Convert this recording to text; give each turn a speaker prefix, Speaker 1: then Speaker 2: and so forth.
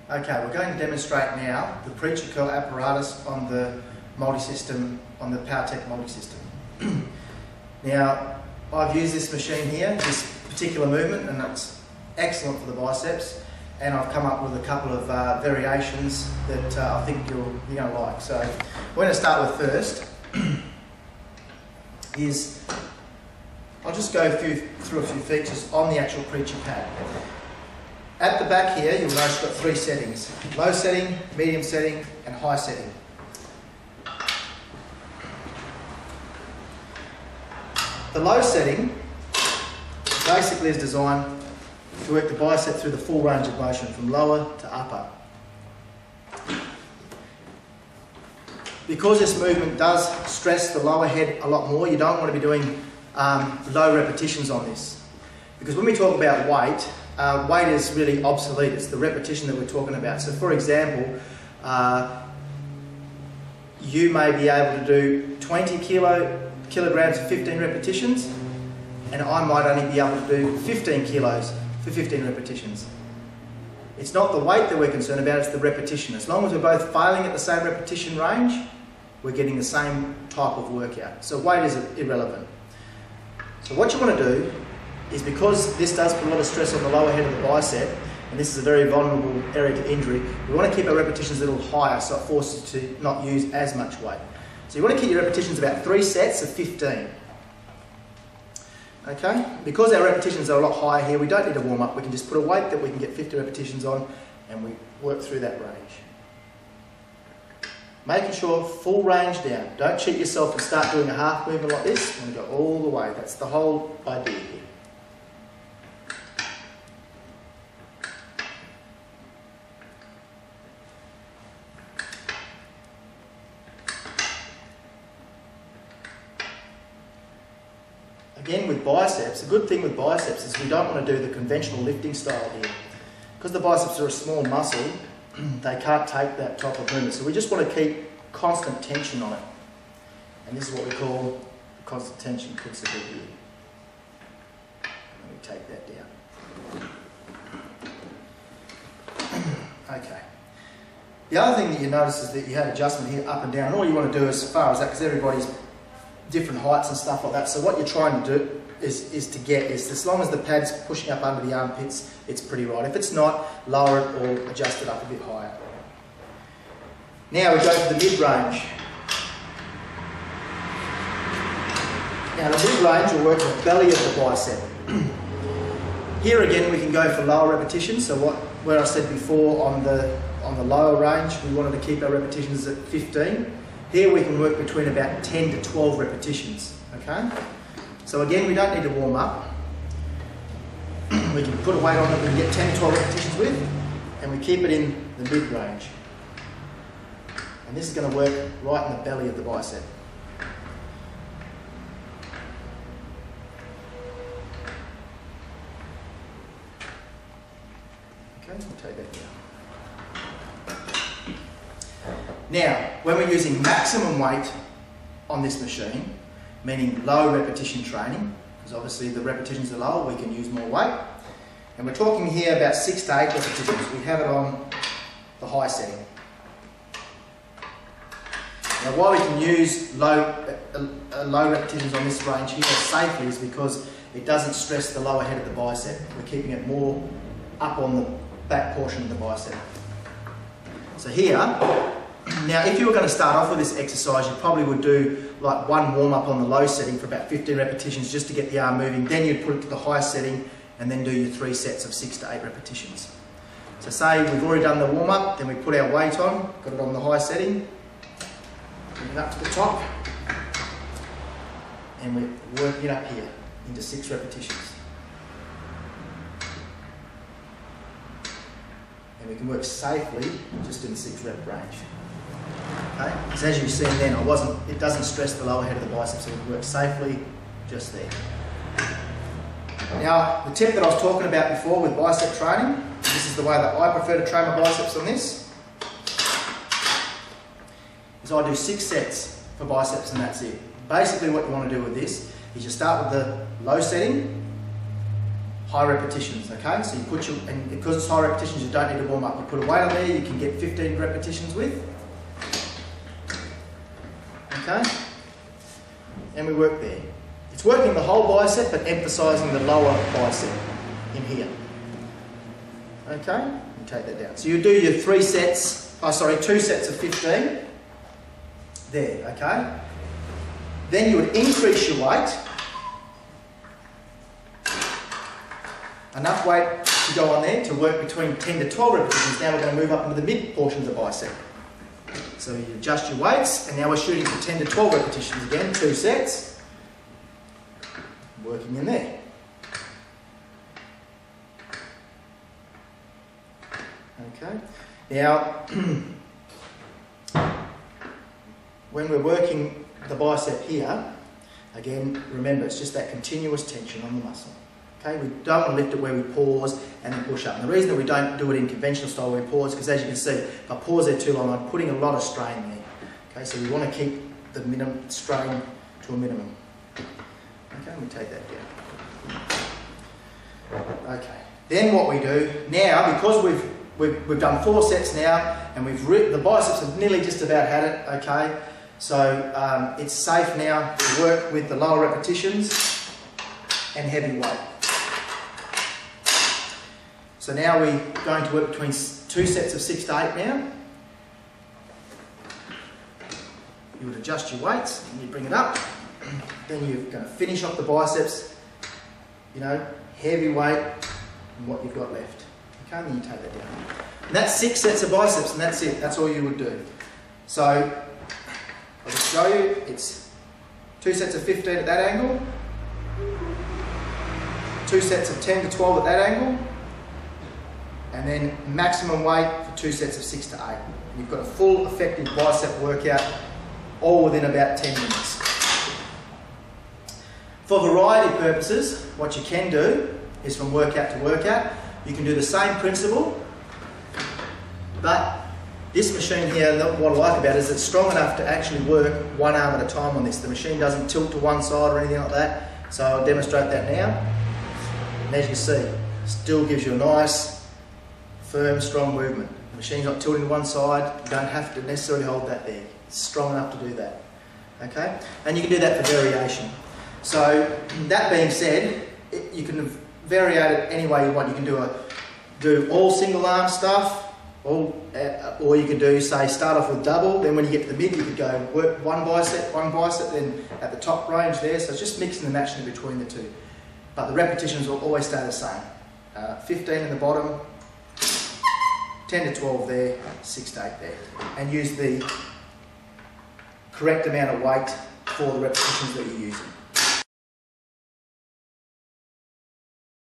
Speaker 1: Okay, we're going to demonstrate now the preacher curl apparatus on the multi-system, on the PowerTech multi-system. Now, I've used this machine here, this particular movement, and it's excellent for the biceps, and I've come up with a couple of variations that I think you're going to like. So, we're going to start with first is, I'll just go through a few features on the actual preacher pad. At the back here, you'll notice you've got three settings: low setting, medium setting, and high setting. The low setting basically is designed to work the bicep through the full range of motion, from lower to upper. Because this movement does stress the lower head a lot more, you don't want to be doing low repetitions on this. Because when we talk about weight, weight is really obsolete. It's the repetition that we're talking about. So for example, you may be able to do 20 kilograms for 15 repetitions, and I might only be able to do 15 kilos for 15 repetitions. It's not the weight that we're concerned about, it's the repetition. As long as we're both failing at the same repetition range, we're getting the same type of workout. So weight is irrelevant. So what you want to do is, because this does put a lot of stress on the lower head of the bicep, and this is a very vulnerable area to injury, we want to keep our repetitions a little higher so it forces you to not use as much weight. So you want to keep your repetitions about 3 sets of 15. Okay? Because our repetitions are a lot higher here, we don't need to warm up. We can just put a weight that we can get 50 repetitions on, and we work through that range. Making sure full range down. Don't cheat yourself and start doing a half movement like this. You want to go all the way. That's the whole idea here. Again, with biceps, the good thing with biceps is we don't want to do the conventional lifting style here. Because the biceps are a small muscle, they can't take that type of movement. So we just want to keep constant tension on it. And this is what we call the constant tension principle here. Let me take that down. Okay. The other thing that you notice is that you have adjustment here up and down. And all you want to do as far as that, because everybody's different heights and stuff like that. So what you're trying to do is as long as the pad's pushing up under the armpits, it's pretty right. If it's not, lower it or adjust it up a bit higher. Now we go to the mid-range. Now the mid-range will work the belly of the bicep. Here again we can go for lower repetitions. So where I said before on the lower range, we wanted to keep our repetitions at 15. Here we can work between about 10 to 12 repetitions, okay? So again, we don't need to warm up. We can put a weight on that we can get 10 to 12 repetitions with, and we keep it in the mid-range. And this is going to work right in the belly of the bicep. Okay, we'll take that down. Now, when we're using maximum weight on this machine, meaning low repetition training, because obviously the repetitions are lower, we can use more weight. And we're talking here about 6 to 8 repetitions. We have it on the high setting. Now, why we can use low repetitions on this range here safely is because it doesn't stress the lower head of the bicep. We're keeping it more up on the back portion of the bicep. So here, now, if you were going to start off with this exercise, you probably would do like one warm-up on the low setting for about 15 repetitions just to get the arm moving. Then you'd put it to the high setting and then do your 3 sets of 6 to 8 repetitions. So say we've already done the warm-up, then we put our weight on, got it on the high setting, bring it up to the top, and we're working it up here into 6 repetitions. And we can work safely just in the 6 rep range. Okay? Because as you've seen then, it doesn't stress the lower head of the bicep, so we can work safely just there. Now, the tip that I was talking about before with bicep training, this is the way that I prefer to train my biceps on this, is I do 6 sets for biceps and that's it. Basically what you want to do with this is you start with the low setting, high repetitions, okay? So you put your, and because it's high repetitions, you don't need to warm up. You put a weight on there, you can get 15 repetitions with. Okay? And we work there. It's working the whole bicep, but emphasising the lower bicep in here. Okay? You take that down. So you do your 2 sets of 15. There, okay? Then you would increase your weight. Enough weight to go on there to work between 10 to 12 repetitions. Now we're going to move up into the mid portion of the bicep. So you adjust your weights, and now we're shooting for 10 to 12 repetitions again, 2 sets. Working in there. Okay. Now, when we're working the bicep here, again, remember it's just that continuous tension on the muscle. Okay, we don't want to lift it where we pause and then push up. And the reason that we don't do it in conventional style where we pause, because as you can see, if I pause there too long, I'm putting a lot of strain there. Okay, so we want to keep the minimum strain to a minimum. Okay, let me take that down. Okay, then what we do now, because we've done 4 sets now, and the biceps have nearly just about had it. Okay, so it's safe now to work with the lower repetitions and heavy weight. So now we're going to work between 2 sets of 6 to 8 now. You would adjust your weights and you bring it up. Then you're going to finish off the biceps, you know, heavy weight and what you've got left. Okay, and then you take that down. And that's 6 sets of biceps, and that's it. That's all you would do. So I'll just show you. It's 2 sets of 15 at that angle, 2 sets of 10 to 12 at that angle, and then maximum weight for 2 sets of 6 to 8. And you've got a full effective bicep workout, all within about 10 minutes. For variety purposes, what you can do is from workout to workout, you can do the same principle, but this machine here, what I like about it is it's strong enough to actually work one arm at a time on this. The machine doesn't tilt to one side or anything like that, so I'll demonstrate that now. And as you can see, still gives you a nice, firm, strong movement. The machine's not tilting to one side, you don't have to necessarily hold that there. It's strong enough to do that. Okay? And you can do that for variation. So, that being said, you can variate it any way you want. You can do all single arm stuff, or you could do, say, start off with double, then when you get to the mid, you could go work one bicep, then at the top range there. So it's just mixing and matching between the two. But the repetitions will always stay the same. 15 in the bottom, 10 to 12 there, 6 to 8 there. And use the correct amount of weight for the repetitions that you're using.